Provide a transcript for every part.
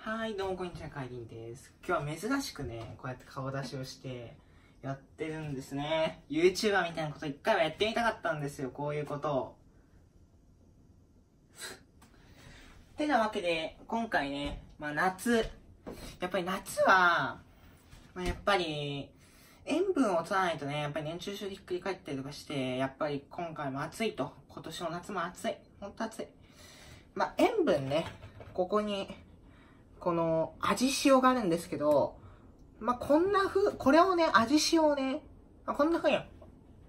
はい、どうもこんにちは、かいりんです。今日は珍しくね、こうやって顔出しをしてやってるんですね。YouTuber みたいなこと一回はやってみたかったんですよ、こういうことを。てなわけで、今回ね、夏。やっぱり夏は、やっぱり、塩分を取らないとね、やっぱり熱中症でひっくり返ったりとかして、やっぱり今回も暑いと。今年の夏も暑い。ほんと暑い。塩分ね、ここに、この味塩があるんですけど、こんな風、これをね、味塩をね、こんな風や。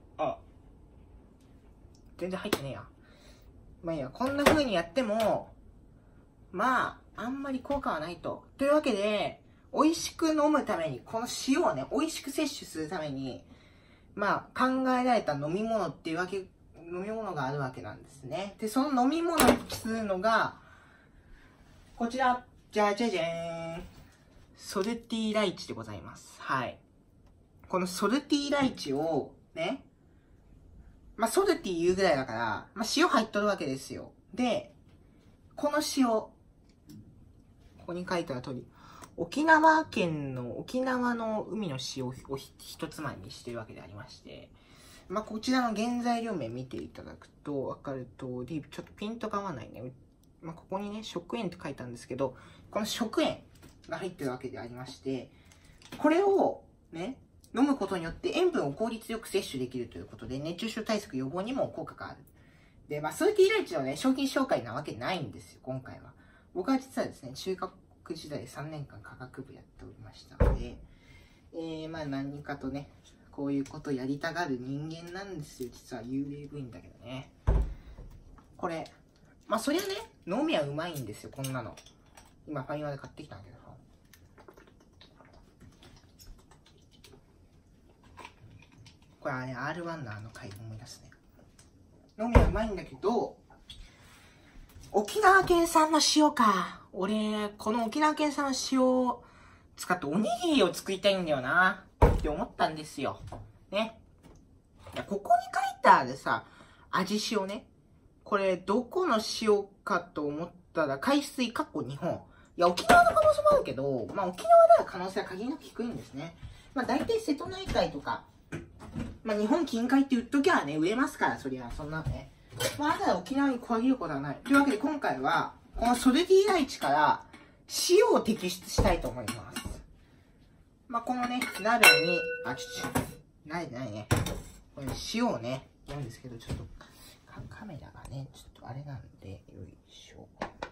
全然入ってねえや。いいや、こんな風にやっても、あんまり効果はないと。というわけで、美味しく飲むために、この塩をね、美味しく摂取するために、考えられた飲み物っていう飲み物があるわけなんですね。で、その飲み物にするのが、こちら。じゃじゃじゃーん。ソルティーライチでございます。はい。このソルティーライチを、ね。ソルティー言うぐらいだから、塩入っとるわけですよ。で、この塩、ここに書いてある通り、沖縄の海の塩を一つまみにしてるわけでありまして、こちらの原材料名見ていただくとわかる通り、ちょっとピンとかわないね。ここにね、食塩って書いたんですけど、この食塩が入ってるわけでありまして、これをね、飲むことによって塩分を効率よく摂取できるということで、熱中症対策予防にも効果がある。で、ソルティーライチのね、商品紹介なわけないんですよ、今回は。僕は実はですね、中学時代3年間科学部やっておりましたので、何かとね、こういうことやりたがる人間なんですよ、実は幽霊部員だけどね。これ、そりゃね、飲みはうまいんですよ、こんなの。今、ファミマで買ってきたんだけどさ。これはね、R1 の回思い出すね。飲みはうまいんだけど、沖縄県産の塩か。俺、この沖縄県産の塩を使っておにぎりを作りたいんだよな。って思ったんですよ。ね。ここに書いてあるさ、味塩ね。これ、どこの塩かと思ったら、海水日本。いや、沖縄の可能性もあるけど、沖縄では可能性は限りなく低いんですね。大体瀬戸内海とか、日本近海って言っときゃね、売れますから、そりゃ、そんなのね。まだ沖縄に限ることはない。というわけで今回は、このソルティーライチから塩を摘出したいと思います。このね、鍋に、慣れてないね。これ塩をね、やるんですけど、ちょっと、カメラがね、ちょっとあれなんで、よいしょ。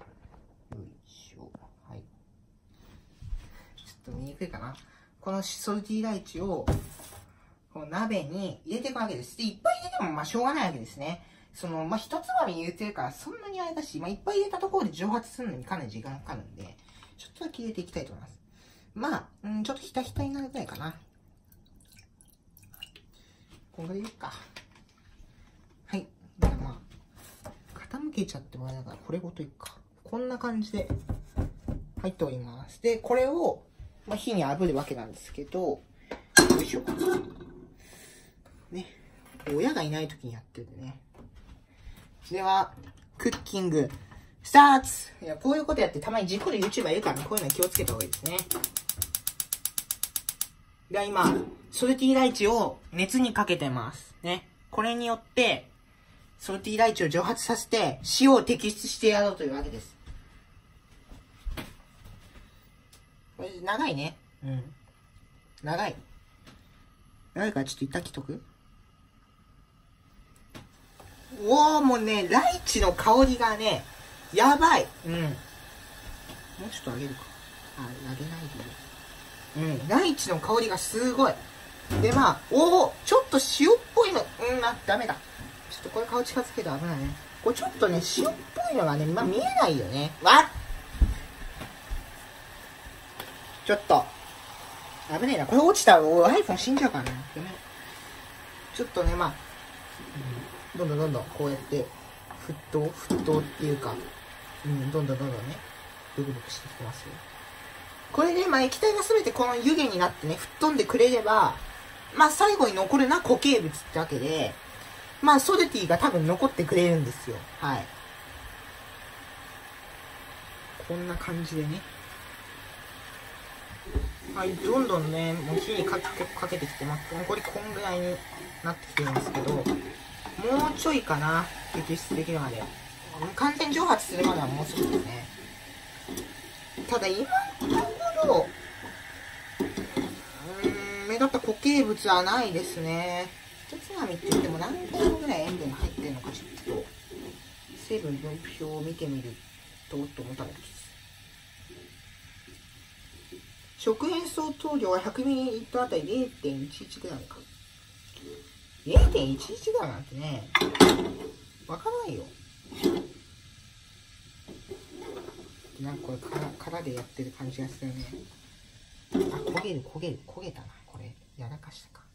はい。ちょっと見にくいかな。このソルティーライチを、この鍋に入れていくわけです。で、いっぱい入れてもしょうがないわけですね。一つまみ入れてるからそんなにあれだし、いっぱい入れたところで蒸発するのにかなり時間かかるんで、ちょっとだけ入れていきたいと思います。ちょっとひたひたになるぐらいかな。こんぐらいでいいか。はい。じゃあ傾けちゃってもらいながら、これごといくか。こんな感じで入っております。で、これを、火に炙るわけなんですけど、よいしょ。ね。親がいない時にやってるんでね。では、クッキング、スターツ。いや、こういうことやってたまに事故る YouTuber いるからね、こういうの気をつけた方がいいですね。では今、ソルティーライチを熱にかけてます。ね。これによって、ソルティーライチを蒸発させて、塩を摘出してやろうというわけです。これ、長いね。長いからちょっと一旦切っとく。もうね、ライチの香りがね、やばい。もうちょっとあげるか。あげないでいい。ライチの香りがすごい。で、ちょっと塩っぽいの、ダメだ。ちょっとこれ顔近づけると危ないね。これちょっとね、塩っぽいのがね、見えないよね。ちょっと。危ないな。これ落ちたら、iPhone 死んじゃうからね。ちょっとね、どんどんこうやって、沸騰っていうか、どんどんね、ブクブクしてきてますよ。これで、液体がすべてこの湯気になってね、吹っ飛んでくれれば、最後に残るのは固形物ってわけで、ソルティが多分残ってくれるんですよ。はい。こんな感じでね。 はい、どんどんね、もう火にかけてきて、残りこんぐらいになってきてるんですけど、もうちょいかな、摘出できるまで。完全蒸発するまではもうすぐですね。ただ今のところ、目立った固形物はないですね。一つまみって言っても何グラムぐらい塩分が入ってるのかちょっと、成分分布表を見てみると思ったんです。食塩相当量は 100ml あたり 0.11g か。0.11g なんてね、わかんないよ。なんかこれ殻でやってる感じがするね。あ、焦げたな。これ、やらかしたか。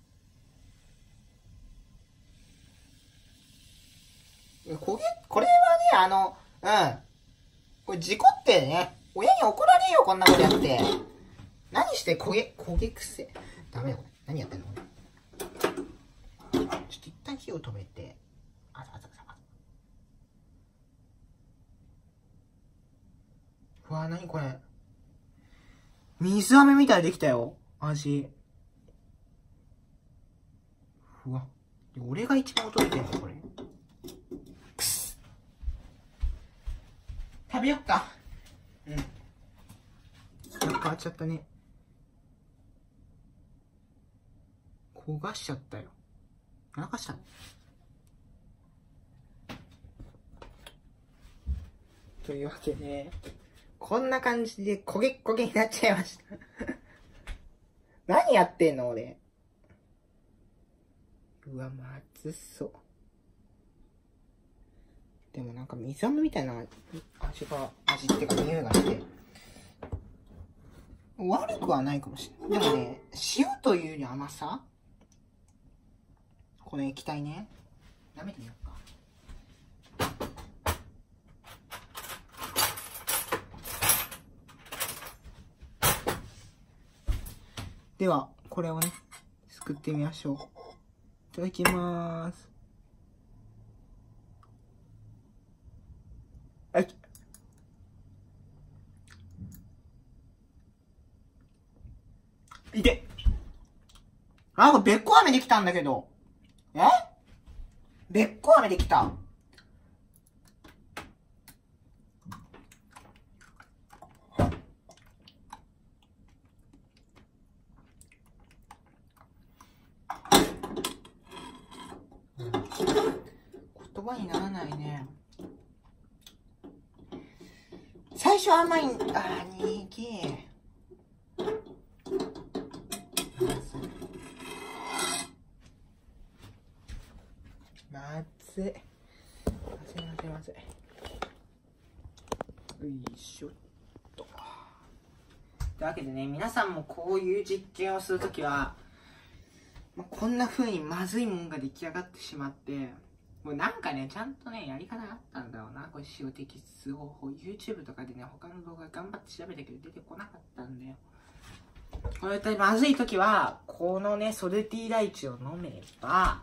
これはね、これ事故ってね、親に怒られよ、こんなことやって。何して焦げ癖。ダメよ、これ。何やってんのこれ。ちょっと一旦火を止めて。うわぁ、何これ。水飴みたいにできたよ。味。うわ。俺が一番驚いてんの、これ。くす。食べよっか。うん。変わっちゃったね。焦がしちゃったよ。やらかしたの？というわけで、こんな感じで焦げになっちゃいました。何やってんの俺。うわ、まずそう。でもなんか水飴みたいな味ってか匂いがして、悪くはないかもしれない。でもね、塩というより甘さ？この液体ね。舐めてみようか。では、これをね、すくってみましょう。いただきまーす。はい。いて。あ、これべっこ飴できたんだけど。べっこ飴できた。言葉にならないね。最初甘いにげえ。まずい。まずい。よいしょっと。というわけでね、皆さんもこういう実験をするときは、こんな風にまずいもんが出来上がってしまって、もうなんかね、ちゃんとね、やり方があったんだろうな。これ塩摘出方法。YouTube とかでね、他の動画頑張って調べたけど出てこなかったんだよ。これでまずいときは、このね、ソルティーライチを飲めば、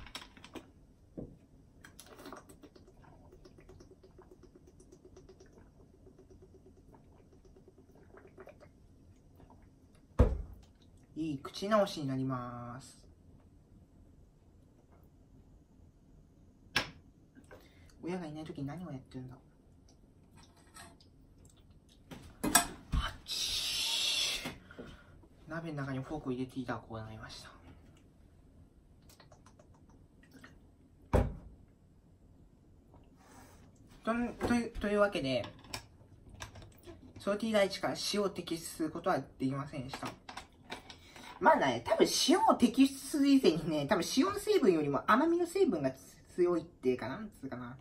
いい口直しになります。親がいないときに何をやってるんだ。鍋の中にフォークを入れていたらこうなりました。というわけで、ソルティーライチから塩を摘出することはできませんでした。まあね、多分塩を摘出する以前にね、多分塩の成分よりも甘みの成分が強いっていうかなんつうかな。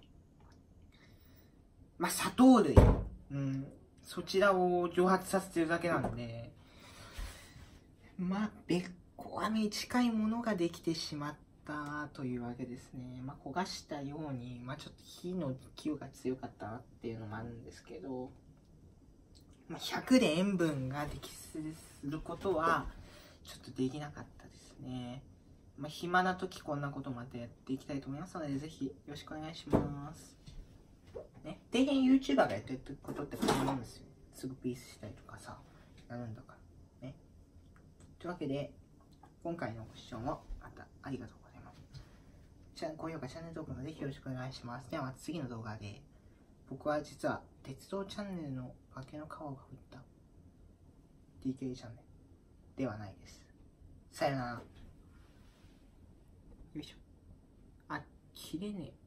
まあ砂糖類。そちらを蒸発させてるだけなんで、まあ、べっこ飴に近いものができてしまったというわけですね。まあ、焦がしたように、まあ、ちょっと火の勢いが強かったなっていうのもあるんですけど、まあ、100で塩分が摘出することは、ちょっとできなかったですね。まあ、暇な時こんなことまたやっていきたいと思いますので、ぜひよろしくお願いします。ね、底辺 YouTuber がやってることってこうなんですよ。すぐピースしたりとかさ、やるんだから。ね。 というわけで、今回のご視聴もまたありがとうございます。高評価、チャンネル登録もぜひよろしくお願いします。ではまた次の動画で、僕は実は鉄道チャンネルの化けの皮をかぶった DK チャンネルではないです。さよなら。よいしょ。あ、切れねえ。